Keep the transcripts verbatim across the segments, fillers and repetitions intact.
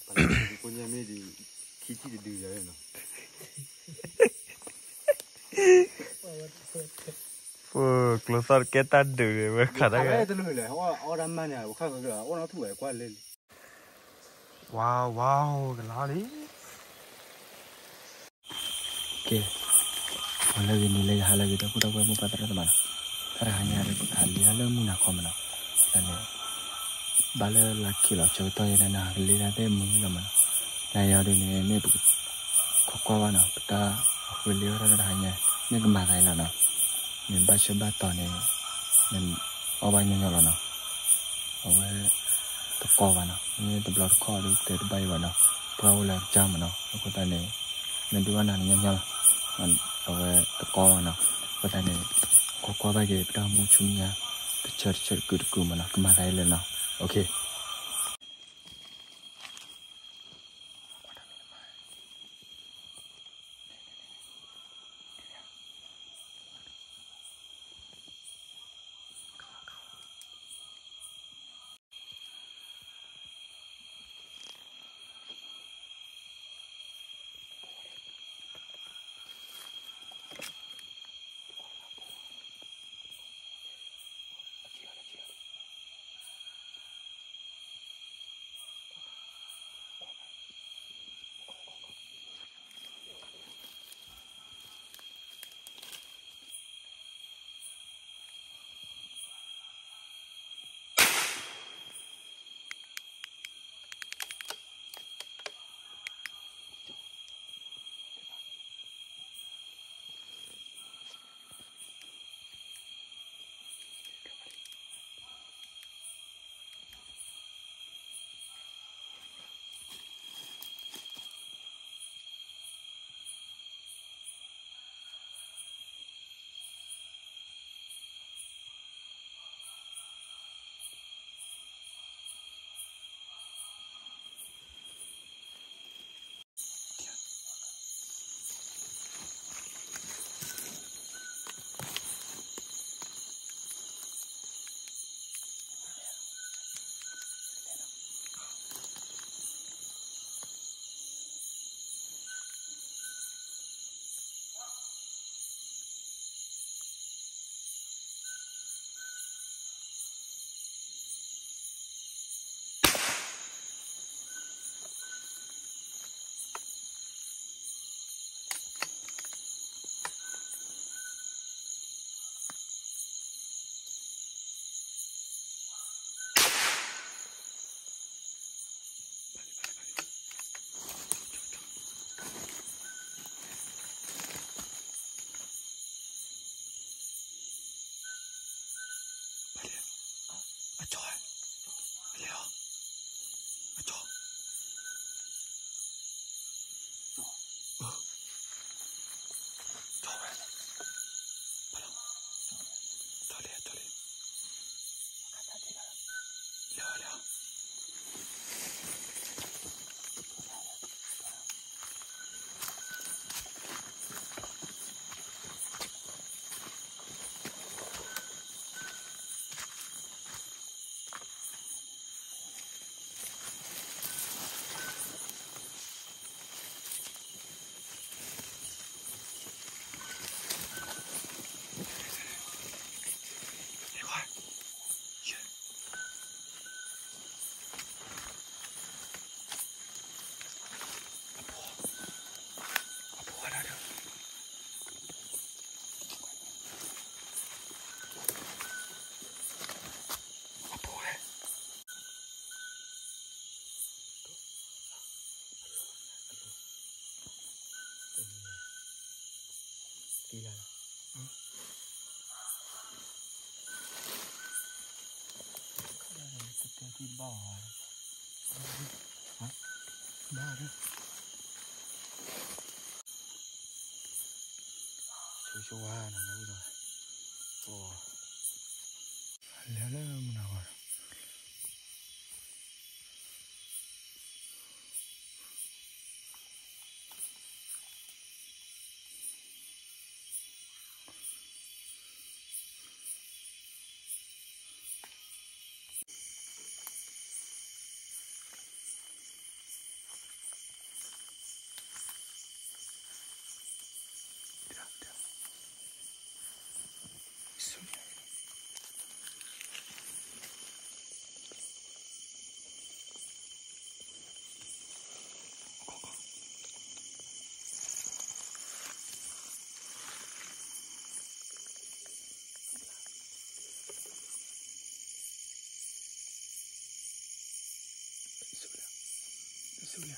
con nhà mẹ thì khi thì đưa ra nó Ủa, closer cái ta đưa về khả năng cái tôi nói là họ làm mà nhà khác cái họ nó thu qua lên wow wow cái lá đi okay kalau gini lagi hal lagi aku dah buat muka teman karena hanya ada kali hal muna kau mana dan bala laki lah contoh yang nak lihat ada mula mana nah yang ini ini tu kau kau mana kita beli orang hanya ni kemakai lah na ni baca baca ni ni orang yang nyala na orang tu kau mana ni tu belar kau ni tu bayi mana perahu lah jam mana aku tanya ni dua nak yang nyala an orang tu kau mana aku tanya kau kau bagi kita munculnya tercer-cer kudu mana kemakai lah na okay gila hmm? Kada kita di bawah hah bawah Joshua nang udah oh lele menawar sulia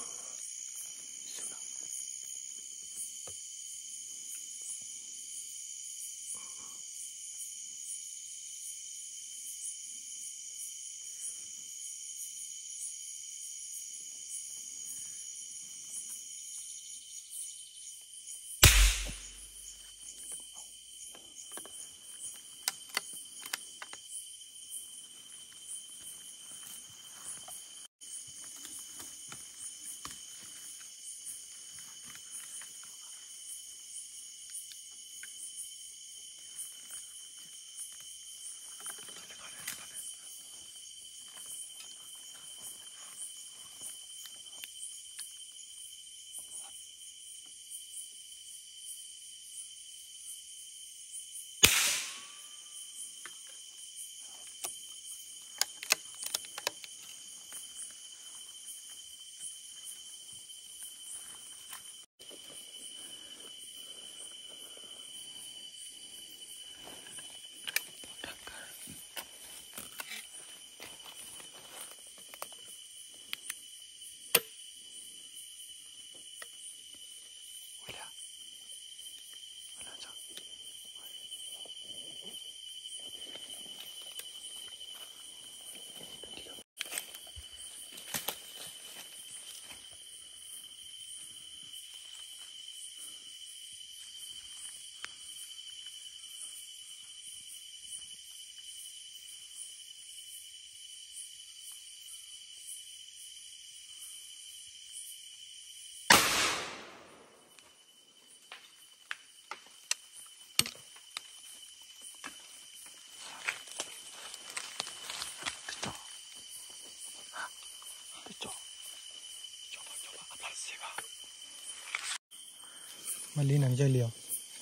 mà lý nặng chơi liều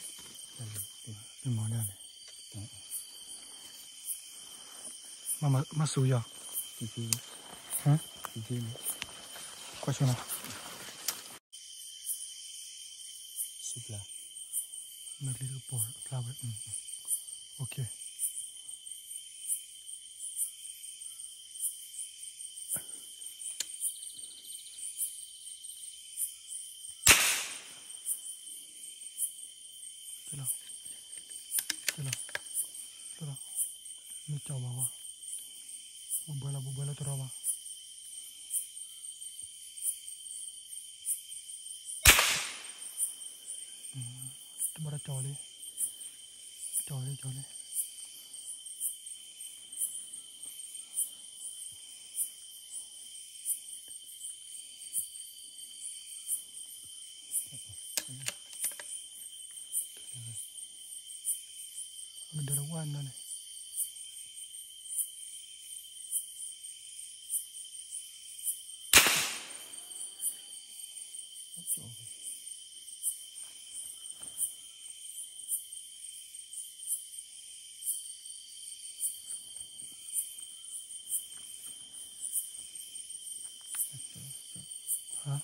món này mà mà mà sủi à hả qua chỗ nào súp là make little ball flower mm. Okay Tula, tula, tula, mi coba wa, bubala bubala terawa. Tu bara cawle, cawle cawle. Ada rawan nih. Hả?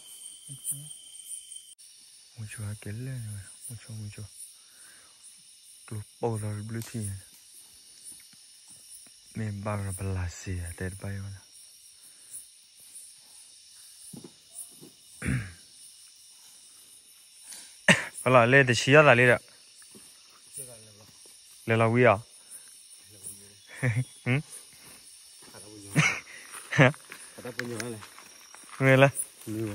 Mucho aquel, mucho mucho. Club Polar Blue Tea. Me barra balasia del Bayona. Hola, le de chia da le da. Le la wia. Hm? Kata punya mana? Mela. Ni.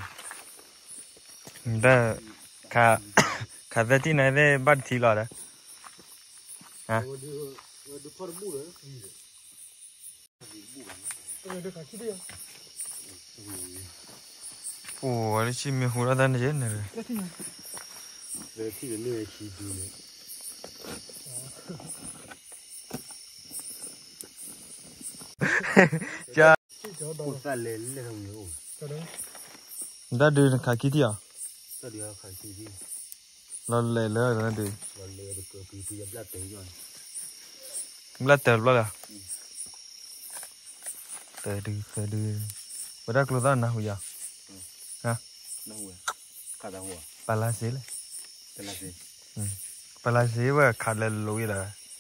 Da ka ka da ti na de bat thi la da. Hả? Ủa, cái chim mình hú ra đan chết này rồi. Để thì cái nơi chỉ đi này. Cha. Một cái lên lên không nhiều. Đã đưa khá kỹ à? Đã đưa khá kỹ đi. Nó lệ lỡ rồi nó đưa. Nó lệ được cái cái cái lát tới rồi. Lát tới rồi à? Tới đưa, tới đưa. Bữa đó lúc đó nào hủy à? Hả? Nào hủy. Cả đã hủy. Palasiเลย Palasi. Ừ. Palasiว่าขาดเลยลุยเลย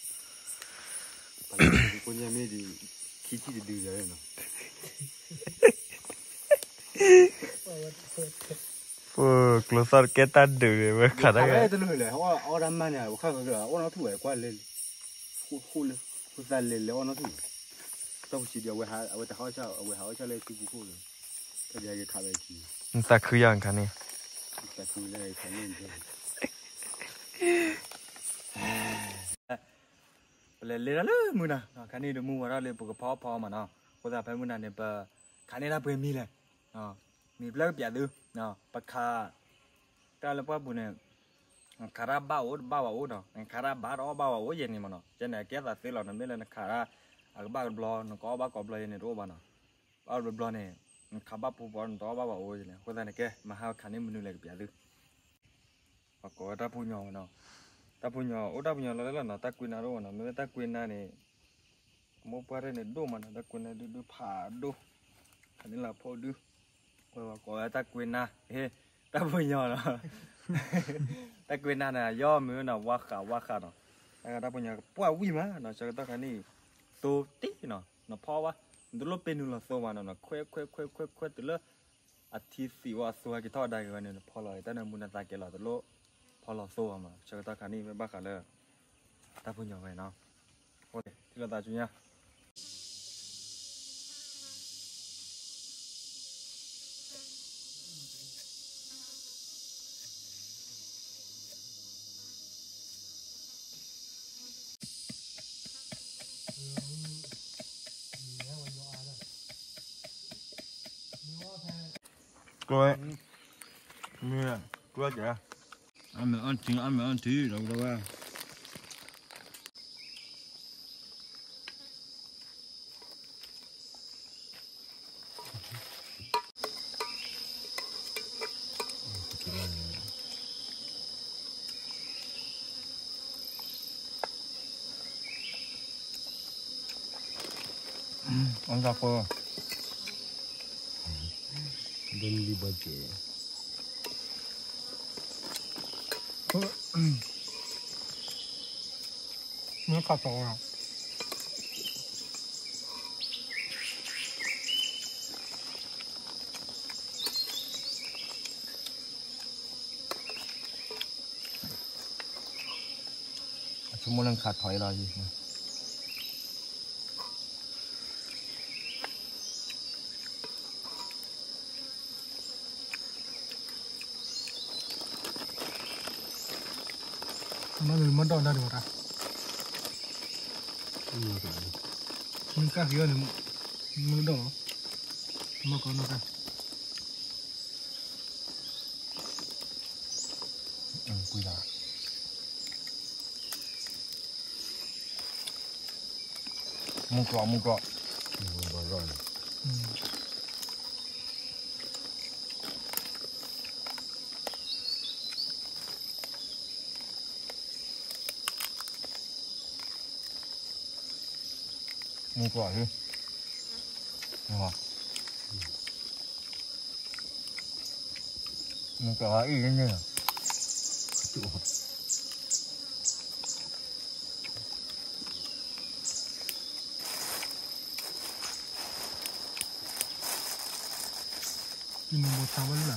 Palasiคนยังไม่ดีคิดที่จะดูเลยเนาะ Fuh, closer kita dulu, berkata ya. ya. Itu loh, awak orang mana? Bukan kerja, orang tu eh kuat lele. Hu hu le, hu zal lele orang tu. Tahu sih dia, awak awak tak hawak, awak hawak le tu buku le. Kerja ke kafe ki. Entah kuyang kan ni. Tak kuyang le, kan ni. Lele lele muna, kan ni demu orang le buku power power mana. Kita apa muna ni ba, kan ni dah bermi le. Ah, mi belah biadu. Nah, pakha kalau apa punya kara bawa bawa udah, kara bawa bawa udah ni mana, jadi kita sih lalu ni lah kara agak bawa belon, kau bawa kau belon ni roba na, bawa belon ni, kaba pupon tu bawa udah ni, kau tanya ke mahal kan ni menu lagi biadu, aku ada punya mana, tak punya, udah punya lalu lah, tak kuina roba na, mereka tak kuina ni, mau pada ni do mana, tak kuina do do padu, kan ni lah padu. Cô ta quên na, ta vui nhỏ rồi, ta quên na nè, do mưa nào quá khá quá khá nó, ta vui nhỏ, quá vui mà, nó cho ta cái này, tô tí nó, nó phô quá, từ lúc bên nó xô mà nó nó khoe khoe khoe khoe khoe từ lúc, à thì xì quá xô cái thọ đây cái này nó phô lại, ta nên muốn là ta cái là từ lúc phô là xô mà, cho ta cái này mới bắt cảเลย, ta vui nhỏ vậy nó, ok, thì là ta chú nhá. Coi, mưa, coi kìa. Ăn mà ăn chính ăn mà ăn tí đâu đâu à. Ăn cà phê. Beli baju. Nó cà phê à? Chúng muốn khát thói là gì? Nó người mất đòn ra được à? Nhưng các kia này mất đòn, mà còn nó cả. Ừ, quy là. Mua cọ, mua cọ. Mua rồi. Mua cỏ chứ, đúng không? Mua cỏ ý như thế nào? Ini mau cawan lah.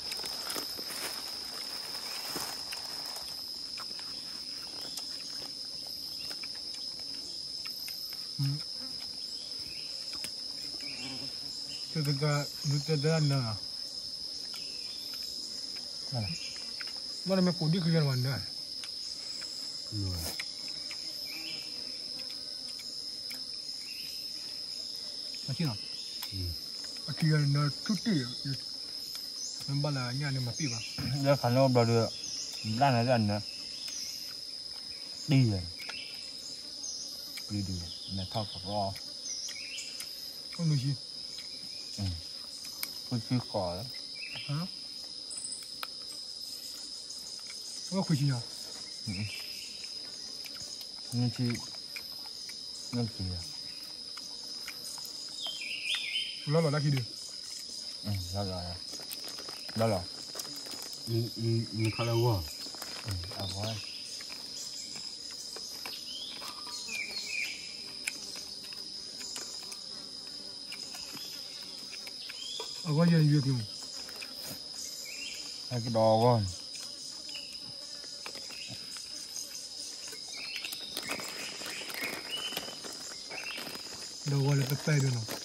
Ketika kita dah na, mana? Mana me pudi kerja mana? Macam mana? Kerja na cuti, membala ni ada mapi ba? Dia kan lo berada, lan ada anda, đi rồi, đi đi, này thao cả ro. Kau nusi? Ừ, tôi chưa cỏ đó. Hả? Kau kucing ya? Ừ. Nhưng chi, nhưng chi à? Lo lo lagi dia. Ừ, lo lo à? Lo lo. Ừ, ừ, ừ, khá là quá. Ừ, à quá. Aku aja yang jual tu. hai cái đò con đầu gọi là pe được nào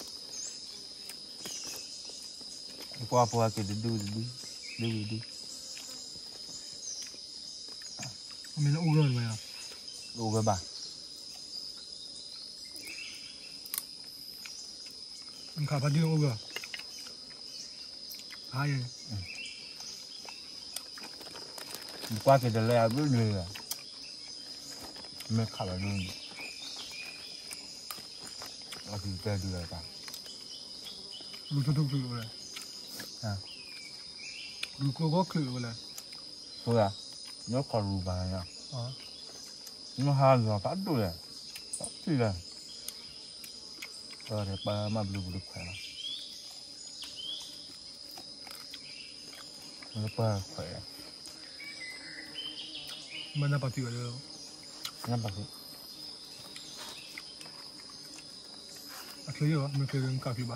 qua qua cái đi đi đi đi đi mình nó u rồi mày à đủ cái bà mình khá phát đi u rồi hai qua cái đời là biết người à mấy khá là luôn là thì cái gì vậy lu tu tu tu rồi à lu cô có khử rồi thôi à nó còn rù bà nha à nó hai giờ phát đủ rồi phát gì rồi rồi để ba mà blue được khỏe lắm nó ba khỏe mình đã bắt tiêu rồi năm bạc à chơi rồi mình chơi đến cả khi ba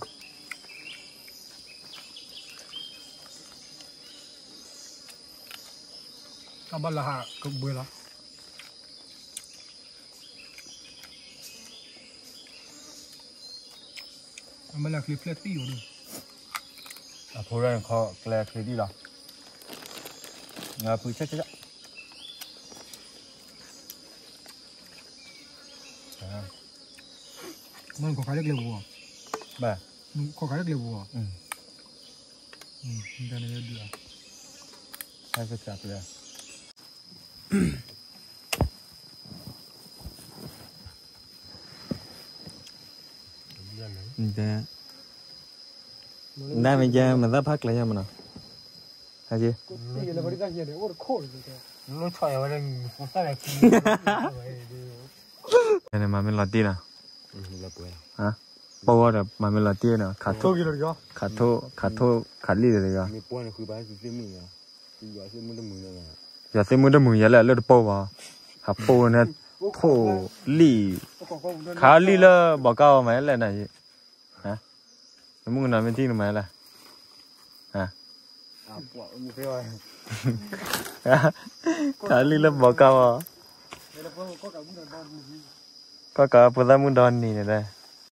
các bạn là hạ cũng bơi lắm mình là clip flat tí rồi à thôi rồi khó lẹ cái đi rồi ngà phụ chết chết mình có cái được liều à bà có cái được liều à ừ ừ mình đang nói được hai cái chặt rồi Dạ. Đang bây giờ mình đã phát lại cho mình nào. Hả chị? nó chạy vào đây không phải là Đây này mà mình là tiền à? ừ là bữa Hả? Bao giờ được mà mình là tiền à? Khát thô, rồi đó khát thô, khát thô, khát lì rồi đó. mình bữa này cứ bán cái mì à thì giờ sẽ mua được mì này Giờ xem muốn được mười là được bao vào. Hả bao này thô lì, khá lì là bao cao mấy lần này. Hả? Muốn nói bên tin mấy là? Hả? à bỏ như thế rồi Khá lì là bao cao à? Có cả bữa ra muốn đòn này này đây.